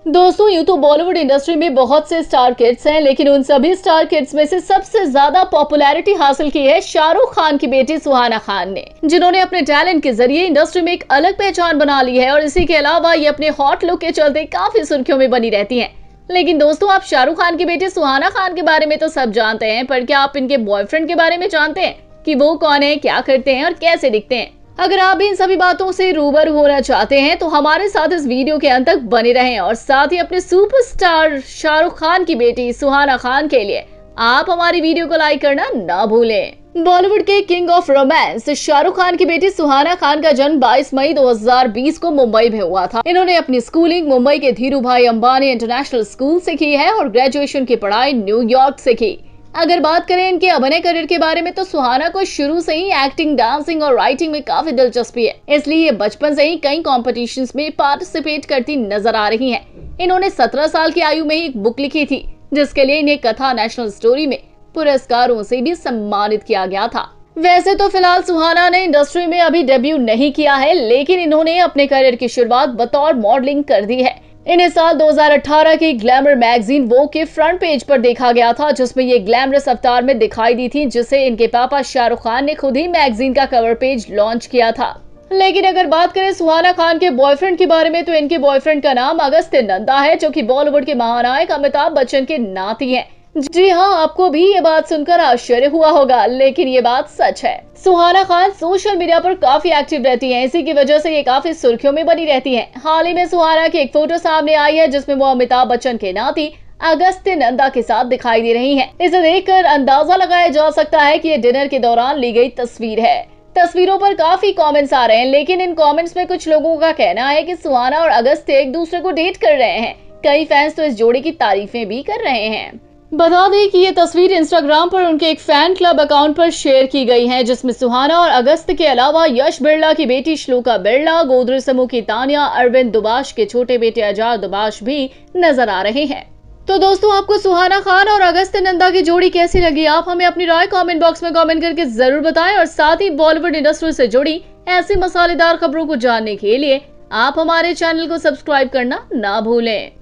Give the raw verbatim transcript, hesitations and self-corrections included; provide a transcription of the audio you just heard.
दोस्तों, यूं तो बॉलीवुड इंडस्ट्री में बहुत से स्टार किड्स हैं, लेकिन उन सभी स्टार किड्स में से सबसे ज्यादा पॉपुलैरिटी हासिल की है शाहरुख खान की बेटी सुहाना खान ने, जिन्होंने अपने टैलेंट के जरिए इंडस्ट्री में एक अलग पहचान बना ली है और इसी के अलावा ये अपने हॉट लुक के चलते काफी सुर्खियों में बनी रहती हैं। लेकिन दोस्तों, आप शाहरुख खान की बेटी सुहाना खान के बारे में तो सब जानते हैं, पर क्या आप इनके बॉयफ्रेंड के बारे में जानते हैं कि वो कौन है, क्या करते हैं और कैसे दिखते हैं? अगर आप भी इन सभी बातों से रूबरू होना चाहते हैं तो हमारे साथ इस वीडियो के अंत तक बने रहें और साथ ही अपने सुपरस्टार शाहरुख खान की बेटी सुहाना खान के लिए आप हमारी वीडियो को लाइक करना ना भूलें। बॉलीवुड के king of romance Shahrukh Khan की बेटी सुहाना खान का जन्म बाईस मई दो हज़ार बीस को मुंबई में हुआ था। इन्होंने अपनी स्कूलिंग मुंबई के धीरूभाई अंबानी इंटरनेशनल स्कूल से की है और ग्रेजुएशन की पढ़ाई न्यूयॉर्क से की। अगर बात करें इनके अभिनय करियर के बारे में तो सुहाना को शुरू से ही एक्टिंग, डांसिंग और राइटिंग में काफी दिलचस्पी है, इसलिए ये बचपन से ही कई कॉम्पिटिशन्स में पार्टिसिपेट करती नजर आ रही हैं। इन्होंने सत्रह साल की आयु में ही एक बुक लिखी थी, जिसके लिए इन्हें कथा नेशनल स्टोरी में पुरस्कारों से भी सम्मानित किया गया था। वैसे तो फिलहाल सुहाना ने इंडस्ट्री में अभी डेब्यू नहीं किया है, लेकिन इन्होंने अपने करियर की शुरुआत बतौर मॉडलिंग कर दी है। इन्हें साल दो हज़ार अठारह की ग्लैमर मैगजीन वोग के फ्रंट पेज पर देखा गया था, जिसमें ये ग्लैमरस अवतार में दिखाई दी थी, जिसे इनके पापा शाहरुख खान ने खुद ही मैगजीन का कवर पेज लॉन्च किया था। लेकिन अगर बात करें सुहाना खान के बॉयफ्रेंड के बारे में तो इनके बॉयफ्रेंड का नाम अगस्त्य नंदा है, जो कि बॉलीवुड के महानायक अमिताभ बच्चन के नाती हैं। जी हाँ, आपको भी ये बात सुनकर आश्चर्य हुआ होगा, लेकिन ये बात सच है। सुहाना खान सोशल मीडिया पर काफी एक्टिव रहती हैं, इसी की वजह से ये काफी सुर्खियों में बनी रहती हैं। हाल ही में सुहाना की एक फोटो सामने आई है, जिसमें वो अमिताभ बच्चन के नाती अगस्त्य नंदा के साथ दिखाई दे रही हैं। इसे देखकर अंदाजा लगाया जा सकता है कि ये डिनर के दौरान ली गई तस्वीर है। तस्वीरों पर काफी कमेंट्स आ रहे हैं, लेकिन इन कमेंट्स में कुछ लोगों का कहना है कि सुहाना और अगस्त्य एक दूसरे को डेट कर रहे हैं। कई फैंस तो इस जोड़ी की तारीफें भी कर रहे हैं। बता दें कि ये तस्वीर इंस्टाग्राम पर उनके एक फैन क्लब अकाउंट पर शेयर की गई है, जिसमें सुहाना और अगस्त्य के अलावा यश बिरला की बेटी श्लोका बिरला, गोदरेज समूह की तानिया, अरविंद दुबाश के छोटे बेटे अजार दुबाश भी नजर आ रहे हैं। तो दोस्तों, आपको सुहाना खान और अगस्त्य नंदा की जोड़ी कैसी लगी? आप हमें अपनी राय कमेंट बॉक्स में कमेंट करके जरूर बताएं और साथ ही बॉलीवुड इंडस्ट्री से जुड़ी ऐसी मसालेदार खबरों को जानने के लिए आप हमारे चैनल को सब्सक्राइब करना ना भूलें।